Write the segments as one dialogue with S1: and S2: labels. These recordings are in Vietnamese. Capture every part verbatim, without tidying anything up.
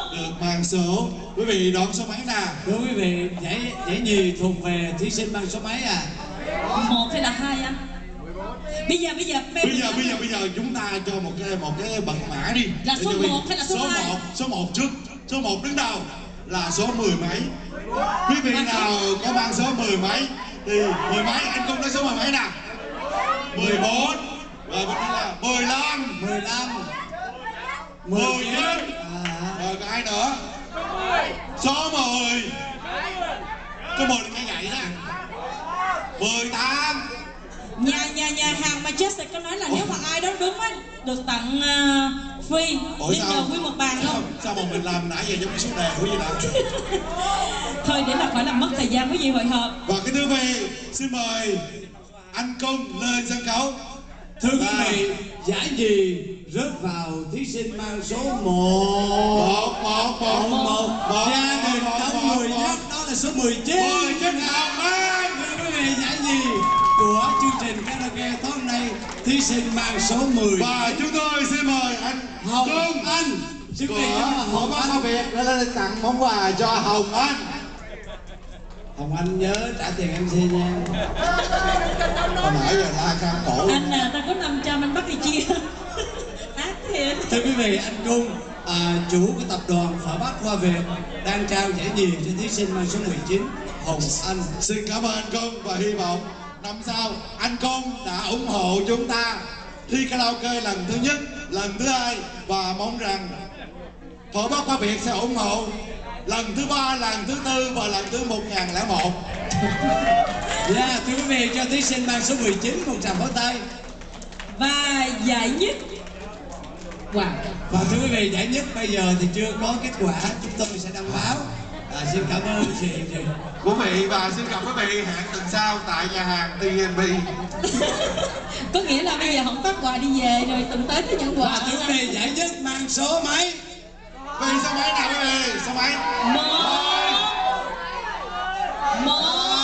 S1: được mang số. Quý vị đón số mấy nào?
S2: Thưa quý vị, giải giải nhì thuộc về thí sinh mang số mấy à?
S3: Một hay là hai anh? Bây giờ bây giờ
S1: bây giờ bây giờ bây giờ chúng ta cho một cái một cái bật mã đi.
S3: Là số một hay là số hai?
S1: Số một, số một trước. Số một đứng đầu là số mười mấy. Quý vị nào có mang số mười mấy thì mười mấy, anh Cung nói số mười mấy nào? mười bốn. Rồi bên đây là mười lăm.
S2: mười lăm.
S1: mười chín. Rồi có ai nữa? Số mười. Số mười là cái gậy đó. mười tám.
S3: Nhà nhà nhà hàng Majestic có nói là nếu mà ai đó đúng á được tặng uh, free đi nhờ nguyên một bàn
S1: sao,
S3: luôn.
S1: Sao mà mình làm nãy giờ giống cái số đề của gì nào?
S3: Thôi để là khỏi làm mất thời gian với gì hội họp.
S1: Và cái thứ vị xin mời anh Cung lên sân khấu.
S2: Thưa quý vị, giải nhì rớt vào thí sinh mang số một.
S1: Một, một, một,
S2: một, một. Gia đình đông người nhất đó là số mười chín.
S1: mười chín Hồng Anh.
S2: Thưa quý vị, giải nhì của chương trình karaoke tối hôm nay, thí sinh mang số mười.
S1: Và chúng tôi xin mời anh
S2: Hồng
S1: Cung
S2: Anh
S1: của Hội Bác Hoa Việt đã lên tặng món quà cho Hồng Anh.
S2: Hồng Anh nhớ trả tiền em xê nha.
S1: Hồi nãy giờ la cam cổ.
S3: Anh à, ta có năm trăm anh bắt đi chia. Ác thiệt.
S2: Thưa quý vị, anh Cung, à, chủ của tập đoàn Phở Bắc Hoa Việt đang trao giải nhì cho thí sinh mang số mười chín Hồng Anh.
S1: Xin cảm ơn anh Cung và hy vọng năm sau anh Cung đã ủng hộ chúng ta thi karaoke lần thứ nhất, lần thứ hai và mong rằng Phở Bắc Hoa Việt sẽ ủng hộ lần thứ ba, lần thứ tư và lần thứ một nghìn lẻ một.
S2: Yeah, thưa quý vị, cho thí sinh mang số mười chín một tràng pháo tay.
S3: Và giải nhất. Wow.
S2: Và thưa quý vị, giải nhất bây giờ thì chưa có kết quả, chúng tôi sẽ đăng báo. À, xin cảm ơn sự hiện diện
S1: Quý vị và xin gặp quý vị hẹn tuần sau tại nhà hàng tê en bê.
S3: Có nghĩa là bây giờ không phát quà đi về rồi tuần tới có nhận quà.
S2: Và thưa quý vị, giải nhất mang số mấy?
S1: Quý vị số mấy nào quý vị? Số mấy?
S3: Một. Một.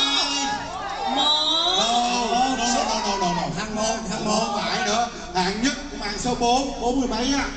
S3: Một.
S1: No, no, no, no, no, no.
S2: Thằng một, thằng một.
S1: Không phải nữa. Hạng nhất cũng mang số bốn, bốn mươi mấy á.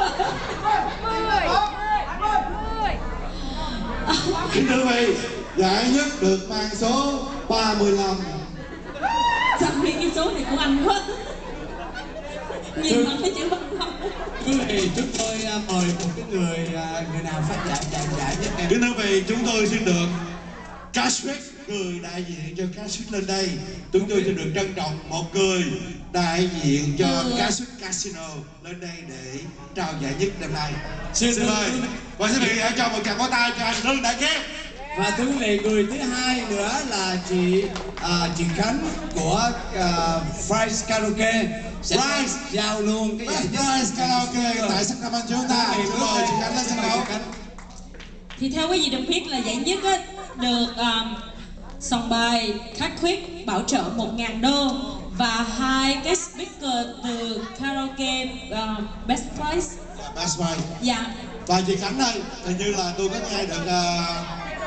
S1: Kính thưa quý vị, giải nhất được mang số ba mươi lăm.
S3: Sao biết cái số này của anh quá. Nhìn mà thấy chữ băng không.
S2: Quý vị, chúng tôi uh, mời một cái người uh, người nào phát giải giải giải nhất em.
S1: Kính thưa quý vị, chúng tôi xin được Cashwick, người đại diện cho Cashwick lên đây. Chúng tôi xin được trân trọng một người đại diện cho
S3: ừ.
S1: Cashwick Casino lên đây để trao giải nhất đêm nay.
S2: Xin,
S1: xin mời. Và xin quý vị hãy cho một tràng pháo tay cho anh Lương Đại Kiếp.
S2: Và thưa quý vị, người thứ hai nữa là chị uh, chị Khánh của uh, Fries Karaoke sẽ giao luôn cái giải nhất
S1: Fries Karaoke tại Sacramento chúng ta. Xin mời chị Khánh lên sân khấu.
S3: Thì theo quý vị được biết là giải nhất á, được um, song bài khách khuyết bảo trợ một nghìn đô và hai cái speaker từ karaoke uh, Best Price.
S1: Best Price.
S3: Dạ.
S1: Và chị Khánh ơi, hình như là tôi có nghe được uh,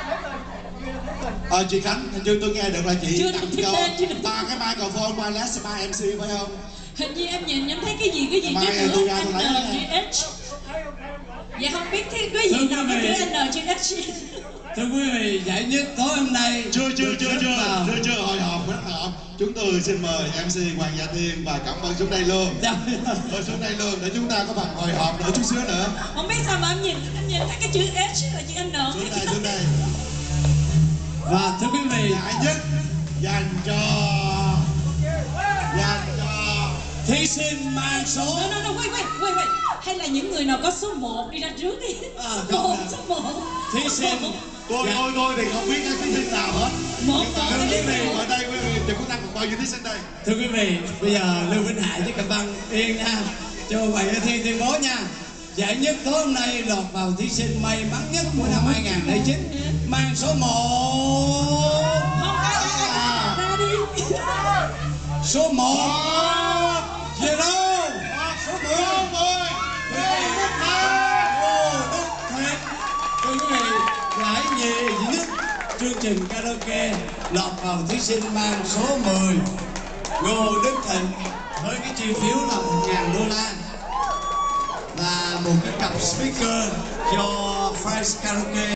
S1: Ờ, chị Khánh, hình như tôi nghe được là chị
S3: chưa
S1: tặng cho ba cái microphone wireless ba em xê phải không?
S3: Hình như em nhìn em thấy cái gì cái gì
S1: Mai
S3: chứ
S1: tôi ra tôi lấy
S3: N G H. Dạ không biết cái cái gì nào cái chữ N G H.
S2: Thưa quý vị, giải nhất tối hôm nay
S1: chưa chưa chưa chưa chưa chưa hồi hộp rất hộp. Chúng tôi xin mời em xê Hoàng Gia Tiên và cảm ơn xuống đây luôn. Rồi xuống đây luôn để chúng ta có phần hồi hộp nữa chút xíu nữa.
S3: Không biết sao mà em nhìn em nhìn thấy cái chữ H là chữ N.
S1: Xuống đây xuống đây.
S2: Và thưa quý vị,
S1: giải nhất dành cho dành cho
S2: thí sinh mang số.
S3: No, no, no, wait, wait, wait, wait. Hay là những người nào có số một đi ra trước đi.
S2: À,
S3: một, số một.
S2: Thí sinh.
S1: Tôi
S2: dạ.
S1: tôi tôi thì không biết cái thí sinh nào hết.
S3: Một,
S1: nhưng mà quý vị ở đây quý vị thì có năng bao nhiêu thí sinh đây?
S2: Thưa quý vị, bây giờ Lưu Vĩnh Hải với Cẩm Văn Yên nha, cho Hoàng Gia Thiên tuyên bố nha. Giải nhất tối hôm nay lọt vào thí sinh may mắn nhất của năm hai nghìn không trăm lẻ chín mang số một.
S3: Không, ai, ai, ai, ra đi.
S2: Số một. Zero. Số mười. Thưa quý vị, giải nhì duy nhất chương trình karaoke lọt vào thí sinh mang số mười Ngô Đức Thịnh với cái chi phiếu là một nghìn đô la và một cái cặp speaker do Voice Karaoke.